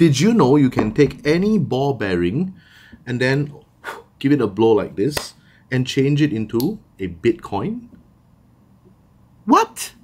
Did you know you can take any ball bearing and then give it a blow like this and change it into a Bitcoin? What?